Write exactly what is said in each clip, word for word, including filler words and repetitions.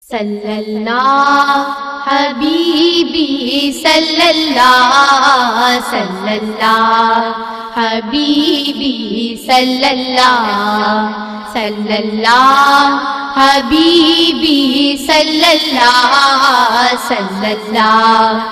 صلی اللہ حبیبی صلی اللہ صلی اللہ حبیبی صلی اللہ صلی اللہ حبیبی صلی اللہ صلی اللہ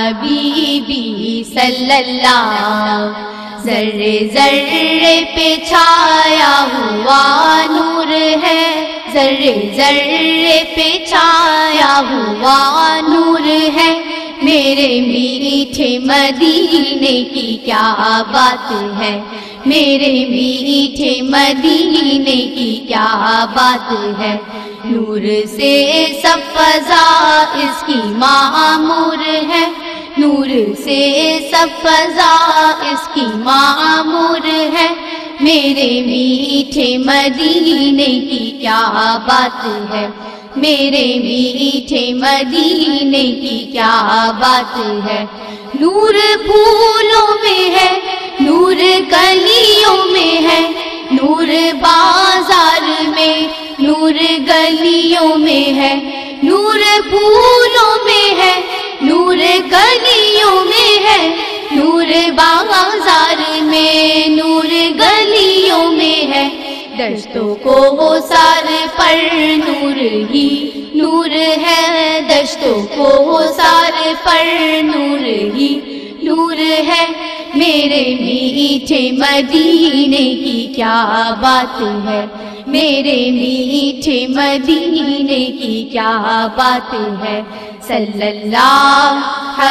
حبیبی صلی اللہ ذرے ذرے پہ چھایا ہوا نور ہے، ذرے ذرے پہ چھایا ہوا نور ہے، میرے میٹھے مدینے کی کیا بات ہے، میرے میٹھے مدینے کی کیا بات ہے، نور سے سب فضا اس کی معمور ہے، نور سے سب فضا اس کی معمور ہے، میرے میٹھے مدینے کی کیا بات ہے، میرے میٹھے مدینے کی کیا بات ہے، نور پھولوں میں ہے، نور گلیوں میں ہے، نور بازار میں، نور گلیوں میں ہے، نور پھولوں میں ہے، نور گلیوں میں ہے، نور بازار میں، نور گلیوں میں ہے، دشتوں کو سار پر نور ہی نور ہے، دشتوں کو سار پر نور ہی نور ہے، میرے میٹھے مدینے کی کیا بات ہے، میرے میٹھے مدینے کی کیا بات ہے، صلی اللہ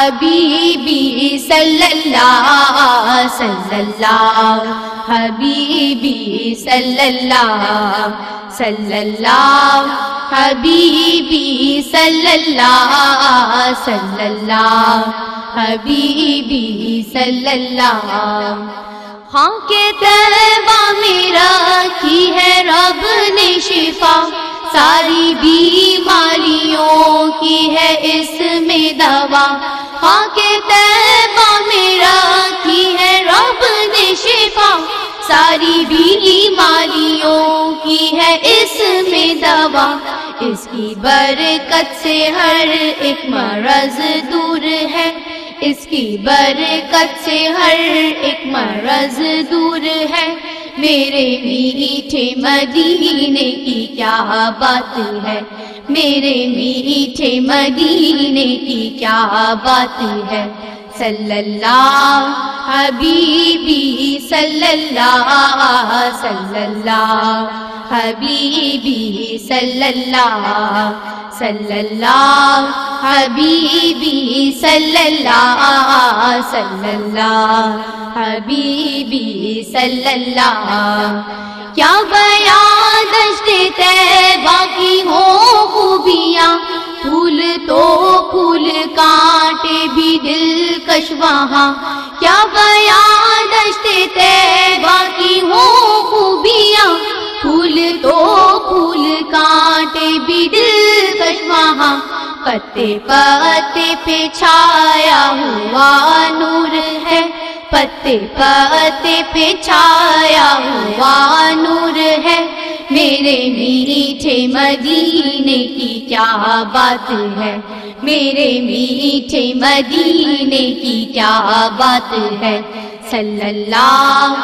حبیبی صلی اللہ صلی اللہ حبیبی صلی اللہ صلی اللہ حبیبی صلی اللہ صلی اللہ حبیبی صلی اللہ خاک طیبہ میں رکھی ہے رب نے شفا، ساری بیماریوں کی ہے اس میں دوا، خاک طیبہ میں رکھی ہے رب نے شفا، ساری بیماریوں کی ہے اس میں دوا، اس کی برکت سے ہر ایک مرض دور ہے، اس کی برکت سے ہر ایک مرض دور ہے، میرے میٹھے مدینے کی کیا بات ہے، میرے میٹھے مدینے کی کیا بات ہے، صلی اللہ حبیبی صلی اللہ صلی اللہ حبیبی صلی اللہ صلی اللہ حبیبی صلی اللہ صلی اللہ حبیبی صلی اللہ کیا بیان دشت طیبہ کی ہو خوبیاں، پھول تو پھول کانٹے بھی دلکش وہاں، کیا بیان دشت طیبہ کی ہو خوبیاں، پھول تو پھول کانٹے بھی دلکش وہاں، پتے پتے پہ چھایا ہوا نور ہے، پتے پتے پہ چھایا ہوا نور ہے، میرے میٹھے مدینے کی کیا بات ہے، میرے میٹھے مدینے کی کیا بات ہے، صلی اللہ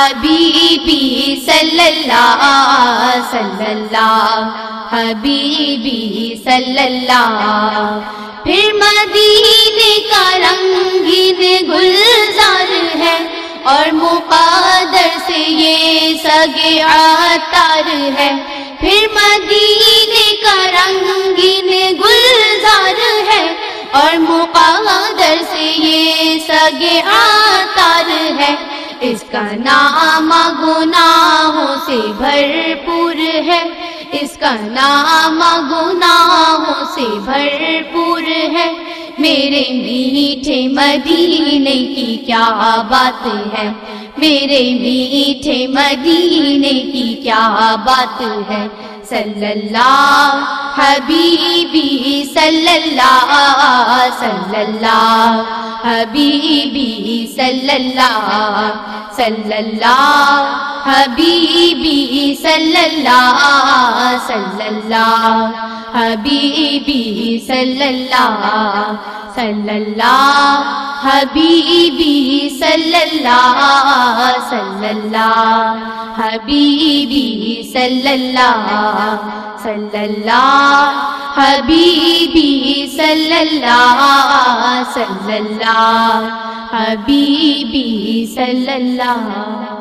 حبیبی صلی اللہ صلی اللہ حبیبی صلی اللہ پھر مدینے کا رنگین گلزار ہے، اور مقدر سے یہ سگے عطار ہے، پھر مدینے کا رنگین گلزار ہے، اور مقدر سے یہ سگے عطار ہے، اس کا نام گناہوں سے بھرپور ہے، اس کا نام گناہوں سے بھرپور ہے، میرے میٹھے مدینے کی کیا بات ہے، میرے میٹھے مدینے کی کیا بات ہے، صلی اللہ حبیبی صلی اللہ صلی اللہ حبیبی صلی اللہ صلی اللہ حبیبی صلی اللہ صلی اللہ حبیبی صلی اللہ صلی اللہ حبیبی صلی اللہ صلی اللہ حبیبی صلی اللہ صلی اللہ حبیبی صلی اللہ صلی اللہ حبیبی صلی اللہ